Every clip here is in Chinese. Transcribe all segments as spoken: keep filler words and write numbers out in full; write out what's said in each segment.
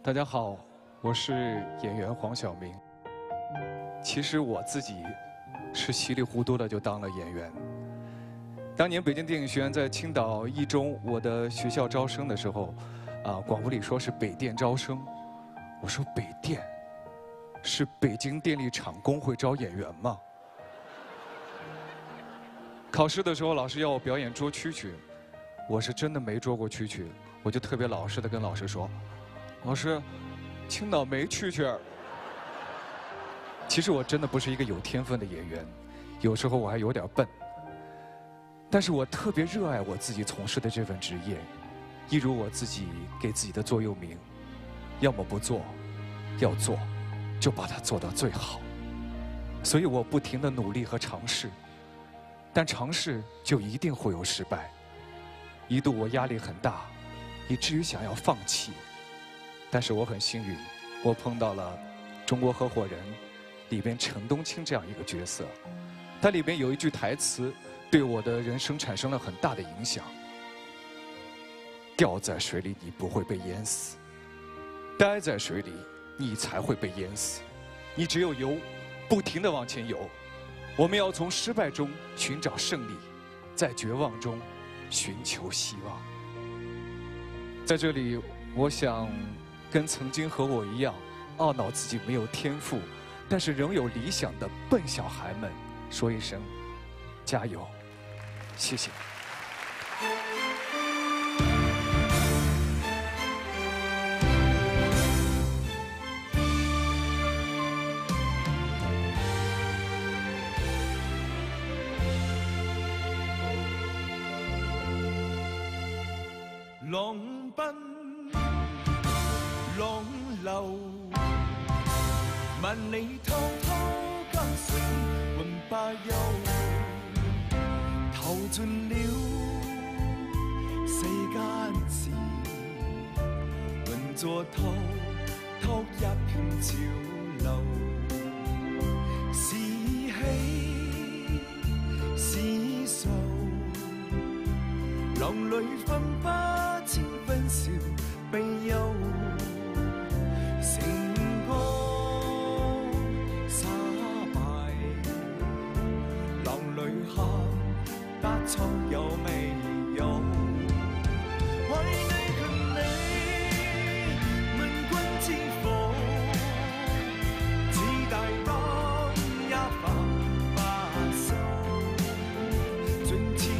大家好，我是演员黄晓明。其实我自己是稀里糊涂的就当了演员。当年北京电影学院在青岛一中我的学校招生的时候，啊，广播里说是北电招生，我说北电是北京电力厂工会招演员吗？考试的时候老师要我表演捉蛐蛐，我是真的没捉过蛐蛐，我就特别老实的跟老师说，老师，青岛没蛐蛐儿。其实我真的不是一个有天分的演员，有时候我还有点笨。但是我特别热爱我自己从事的这份职业，一如我自己给自己的座右铭：要么不做，要做，就把它做到最好。所以我不停地努力和尝试，但尝试就一定会有失败。一度我压力很大，以至于想要放弃。但是我很幸运，我碰到了《中国合伙人》里边陈冬青这样一个角色，它里边有一句台词对我的人生产生了很大的影响：掉在水里你不会被淹死，待在水里你才会被淹死。你只有游，不停地往前游。我们要从失败中寻找胜利，在绝望中寻求希望。在这里，我想跟曾经和我一样懊恼自己没有天赋，但是仍有理想的笨小孩们说一声加油，谢谢。 浪奔浪流，萬里滔滔江水永不休，投盡了世間事，混作滔滔一片潮流，是喜是愁，浪裏分不清歡笑悲憂，成功失敗，浪裏看得出有未有，為你勤力問君知否，只大當一發不收，盡情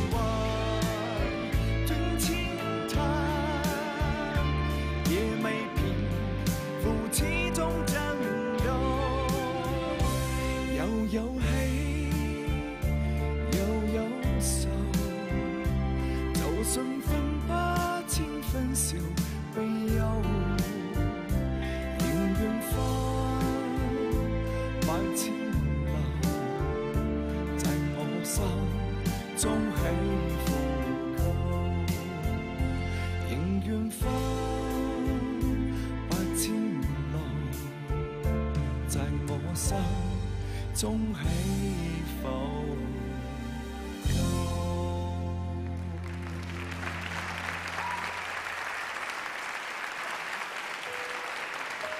有喜又有愁，就算分不清歡笑悲憂，仍願分百千流，在我心中起伏高，仍願分百千流，在我心中起伏。